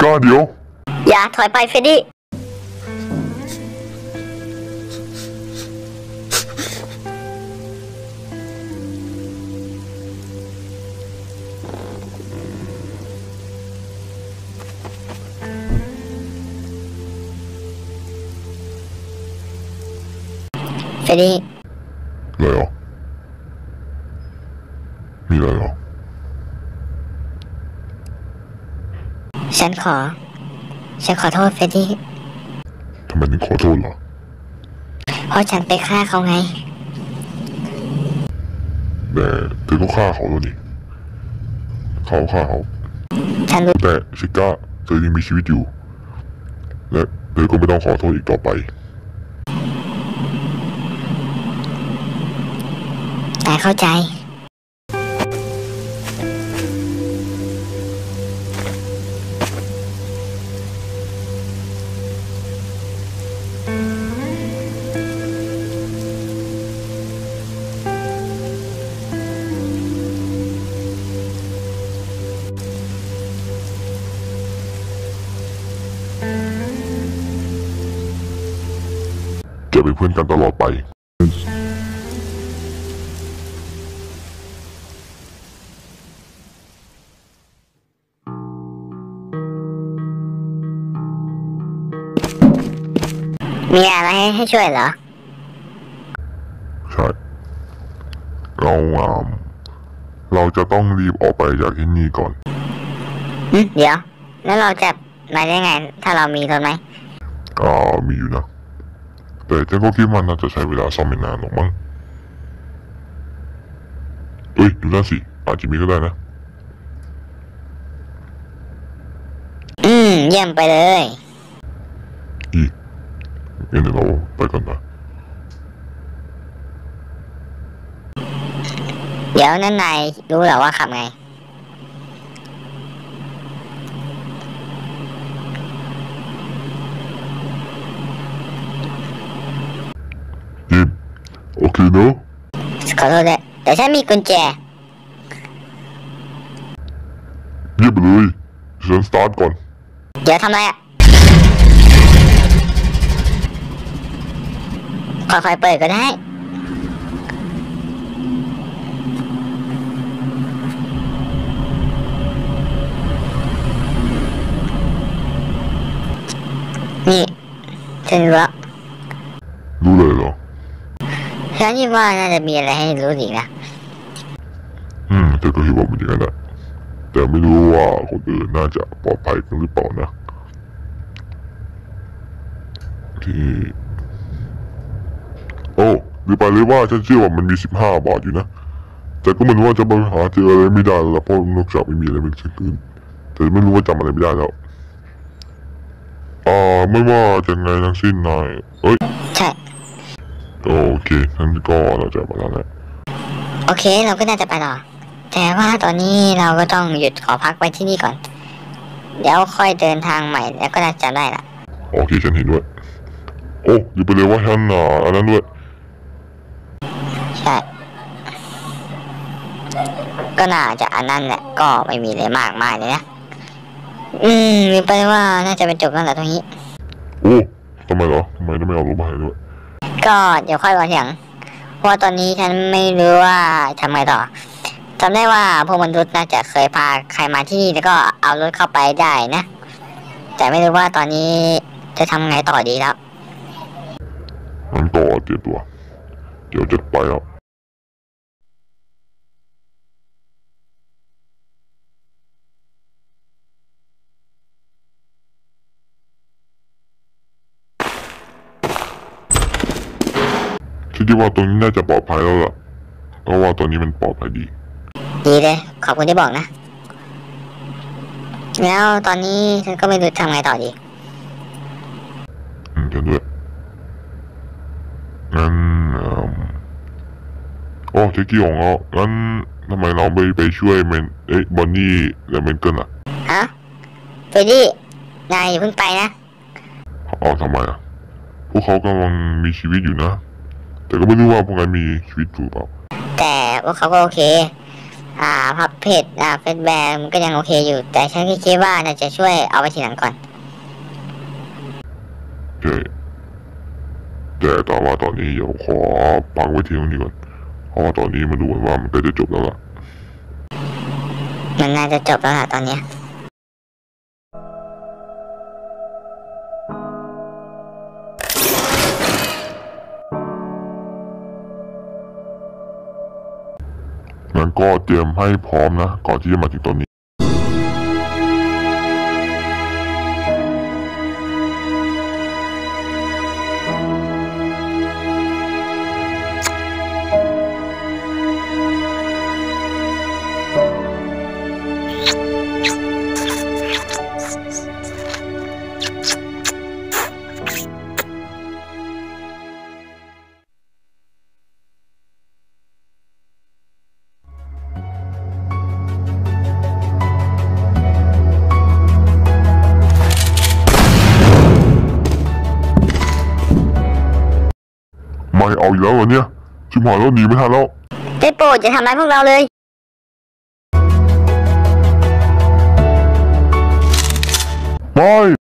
ก้าเดี๋ยวอย่าถอยไปเฟรดดี้เฟรดดี้อะไรหรอมีอะไรหรอฉันขอโทษเฟรดดี้ทำไมถึงขอโทษเหรอเพราะฉันไปฆ่าเขาไงแต่เธอก็ฆ่าเขาแล้วนี่เขาฆ่าเขาฉันรู้แต่ชิก้าเธอยังมีชีวิตอยู่และเธอก็ไม่ต้องขอโทษอีกต่อไปแต่เข้าใจจะเป็นเพื่อนกันตลอดไปมีอะไรให้ช่วยเหรอใช่เราจะต้องรีบออกไปจากที่นี่ก่อนเดี๋ยวแล้วเราจะมาได้ไงถ้าเรามีรถไหมมีอยู่นะแต่ฉันก็คิดว่าน่าจะใช้เวลาซ่อมไม่นานหรอกมั้งดูนั่นสิอาจจะมีก็ได้นะเยี่ยมไปเลยงั้นเดี๋ยวเราไปกันนะเดี๋ยวนั่นนายรู้เหรอว่าขับไงโอเคเนอะขอโทษด้วยแต่ฉันมีกุญแจเงียบไปเลยฉันสตาร์ทก่อนเดี๋ยวทำไรค่อยๆเปิดก็ได้นี่ฉันรู้แล้วรู้เลยเหรอฉันคิดว่าน่าจะมีอะไรให้รู้อีกนะเธอก็คิดว่ามันอย่างนั้นแหละแต่ไม่รู้ว่าคนอื่นน่าจะปลอดภัยกันหรือเปล่านะที่หรือไปเลยว่าฉันเชื่อว่ามันมี15 บาทอยู่นะแต่ก็ไม่รู้ว่าจะมาหาเจออะไรไม่ได้แล้วเพราะนอกจากไม่มีอะไรเป็นชิ้นอื่นแต่ไม่รู้ว่าจำอะไรไม่ได้แล้วไม่ว่าจะไงทั้งสิ้นนายใช่โอเคงั้นก็เราจะมาแล้วแหละโอเคเราก็น่าจะไปต่อแต่ว่าตอนนี้เราก็ต้องหยุดขอพักไว้ที่นี่ก่อนเดี๋ยวค่อยเดินทางใหม่แล้วก็น่าจะได้ละโอเคฉันเห็นด้วยหรือไปเลยว่าฉันอันนั้นด้วยใช่ก็น่าจะอันนั้นแหละก็ไม่มีอะไรมากมายเลยนะมีไปว่าน่าจะเป็นจบกันแหละตรงนี้ทำไมเหรอทำไมไม่เอาลงมาให้ด้วยก็เดี๋ยวค่อยว่าทีหลังเพราะตอนนี้ฉันไม่รู้ว่าทำไงต่อจำได้ว่าพวกมนุษย์น่าจะเคยพาใครมาที่นี่แล้วก็เอารถเข้าไปได้นะแต่ไม่รู้ว่าตอนนี้จะทำไงต่อดีแล้วงั้นต่อเตรียมตัวเดี๋ยวจะไปแล้วคิดว่าตรงนี้น่าจะปลอดภัยแล้วล่ะเพราะว่าตอนนี้มันปลอดภัยดีเลยขอบคุณที่บอกนะแล้วตอนนี้ฉันก็ไม่รู้ทำไงต่อดีฉันด้วยงั้นเทคกี้ของเรางั้นทำไมเราไม่ไปช่วยบอนนี่และเมนเกิลอ่ะฮะเฟรดดี้นายอย่าเพิ่งไปนะทำไมพวกเขากำลังมีชีวิตอยู่นะแต่ก็ไม่รู้ว่าพวกนั้นมีชีวิตหรือเปล่าแต่ว่าเขาก็โอเคพับเพจเฟซแบร์มันก็ยังโอเคอยู่แต่ฉันคิดว่าน่าจะช่วยเอาไปทีหลังก่อนใช่แต่ว่าตอนนี้เดี๋ยวขอพักไว้ทีนี้ก่อนเพราะว่าตอนนี้มันดูเหมือนว่ามันใกล้จะจบแล้วล่ะมันน่าจะจบแล้วล่ะตอนเนี้ยงั้นก็เตรียมให้พร้อมนะก่อนที่จะมาถึงตอนนี้ไม่เอาอีกแล้วเหรอเนี่ยชิบหายแล้วหนีไม่ทันแล้วได้โปรดอย่าทำร้ายพวกเราเลยไม่